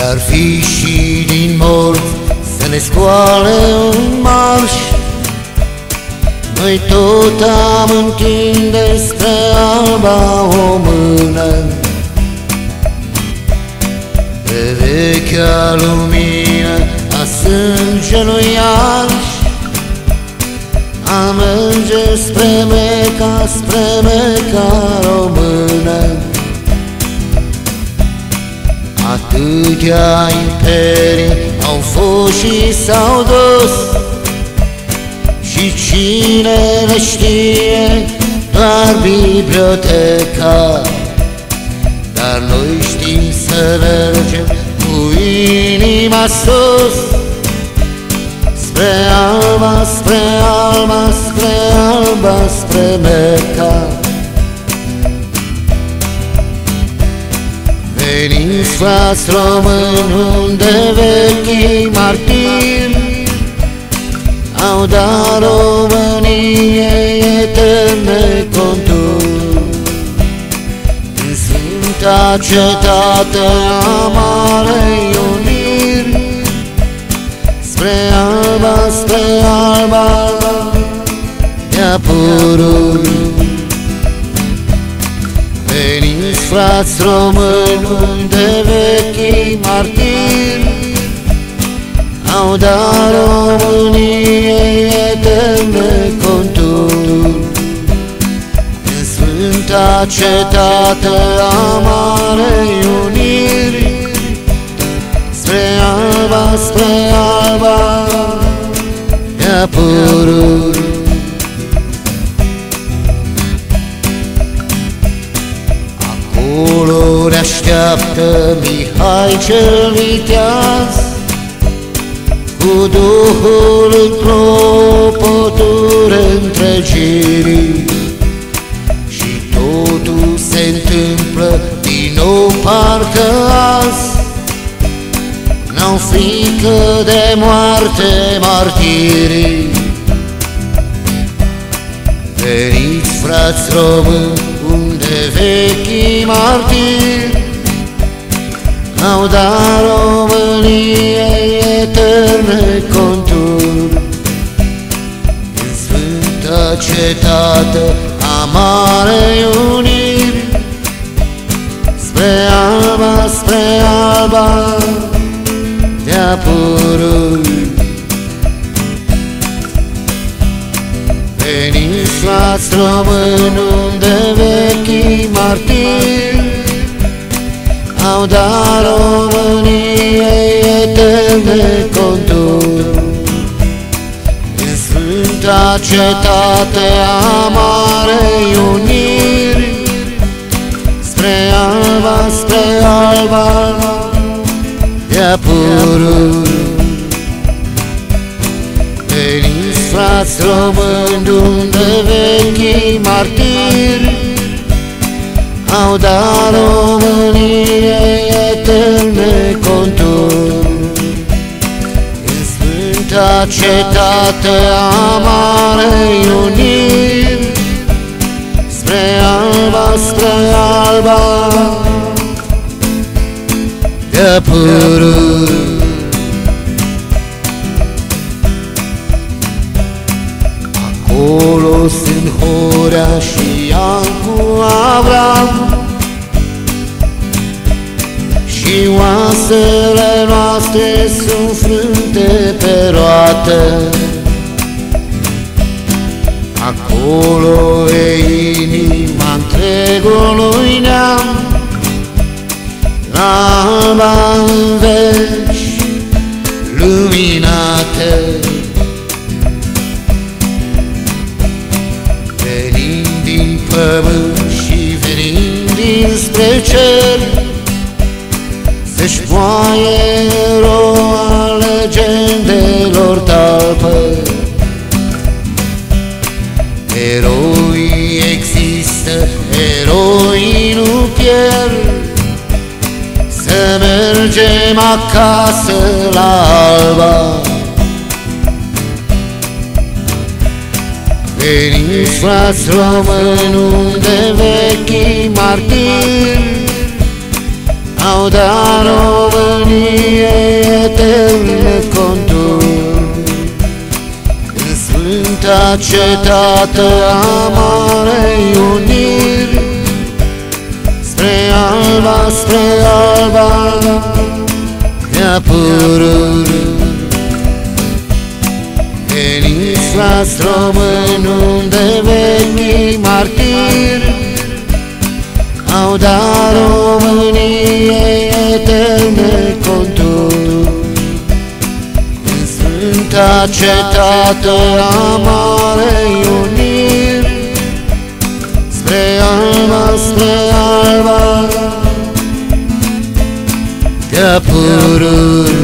Ar fi și din morți să ne scoale un marș, noi tot am întinde spre alba o mână. Pe vechea lumină a sângelui arș, a merge spre Meca română. Atâtea imperii au fost și s-au dus, și cine le știe doar biblioteca. Dar noi știm să mergem cu inima sus, spre alba, spre alba, spre alba, spre Meca. Veniți, frați români, unde vechii martiri au dat României eterne conturi. În sfânta cetate a Marei Uniri, spre alba de-a pururi. Veniți, frați români, unde vechii martiri au dat României eterne conturi. În sfânta cetate a Marei Uniri, spre alba de-a pururi. Acolo ne așteaptă Mihai cel viteaz, cu Duhul în clopoturi întregirii. Și totul se întâmplă din nou parcă azi, n-au frică de moarte martirii. Veniți, frați români, unde vechii martiri au dat României eterne conturi. În sfânta cetate a Marei Uniri, spre alba de-a pururi. Veniți, frați români, unde vechii martiri au dat României eterne conturi. În sfânta cetate a Marei Uniri, spre alba de-a pururi. Veniți, frați români, unde vechii martiri au dat României eterne conturi. În sfânta cetate a Marei Uniri, spre alba de-a pururi. Acolo sunt Horea și Iancu Avram, și oasele noastre sunt frânte pe roată. Acolo e inima întregului neam, la alba în veci luminată. Venind din pământ și venind dinspre cer, să-și moaie eroa legendelor talpă. Eroii există, eroii nu pierd, să mergem acasă la alba. Veniți, frați români, unde vechii martiri au dat României eterne conturi. În sfânta cetate a Marei Uniri, spre Alba mi-a părut. Veniți-lați români unde vechii martiri au dat României eterne conturi. În sfânta cetate a Marei Uniri, spre Alba te-a părut.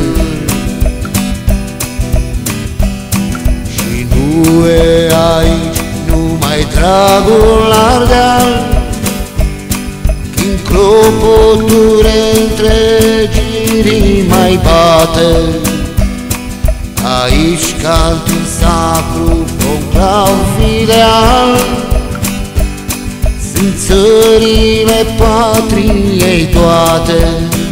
Și nu e aici numai dragul Ardeal, când clopoturi întregirii mai bate. Aici cantul sacru, conclav filial, sunt țările patriei toate.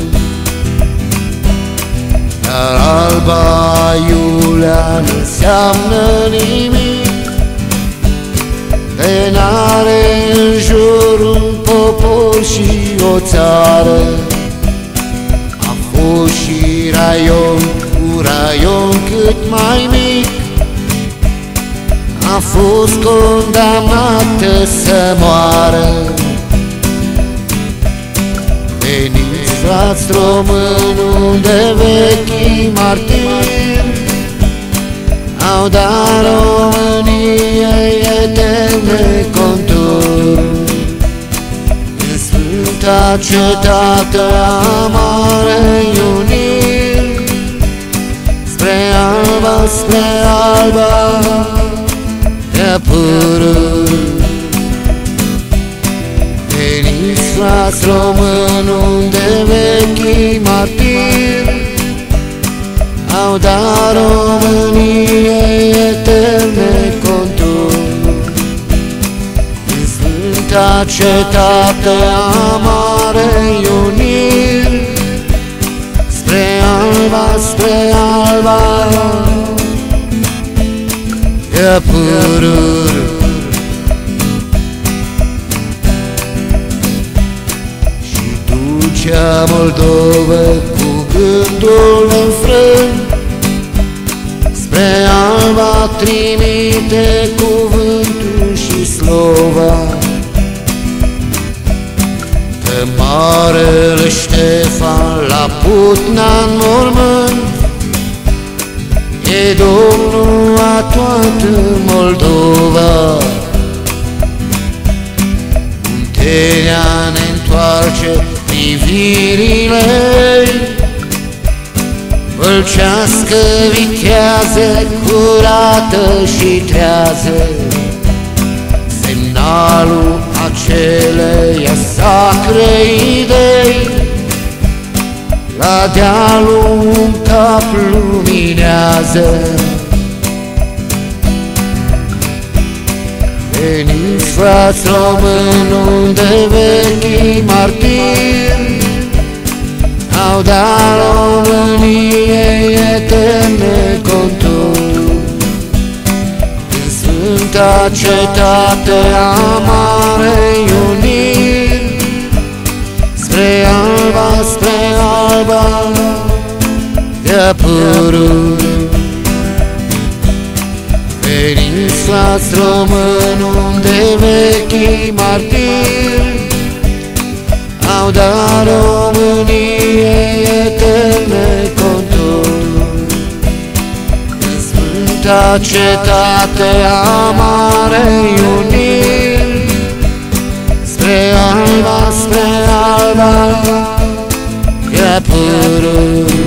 Dar Alba Iulia n-înseamnă nimic, de n-are în jur un popor și o țară. A fost și raion, un raion cât mai mic, a fost condamnată să moară. Veniți, frați români, unde vechii martiri au dat României eterne conturi. În sfânta cetate a Marei Uniri, spre Alba te-a părut. Veniți, frați români, unde vechii martiri au dat României eterne conturi. În sfânta cetate a Marei Uniri, spre Alba te-a părut. Cea Moldovă cu gândul înfrânt, spre Alba trimite cuvântul și slova. Pe marele Ștefan la Putna în mormânt, e Domnul a toată Moldova. Muntenia ne-ntoarce privirile, vâlcească vitează, curată și trează, semnalul aceleia sacre idei. La dealul un cap luminează. Veniți, frați români, unde vechii martiri au dat României eterne conturi. În sfânta cetate a Marei Uniri, spre Alba te-a părut. Veniți, frați români, unde vechii martiri au dat României eterne conturi. În sfânta cetate a Marei Uniri, spre Alba te-a părut.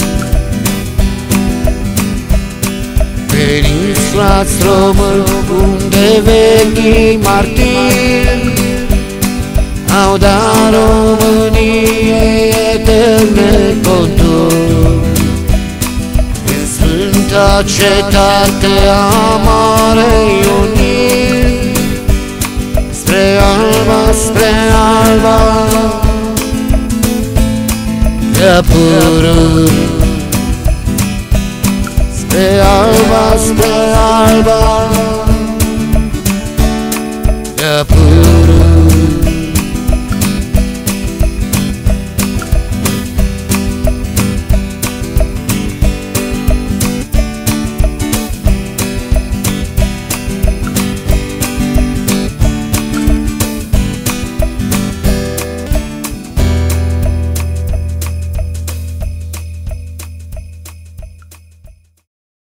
Veniți, frați români, unde vechii martiri au dat României eterne conturi. În sfânta cetate a Marei Uniri, spre Alba pururi. Spre alba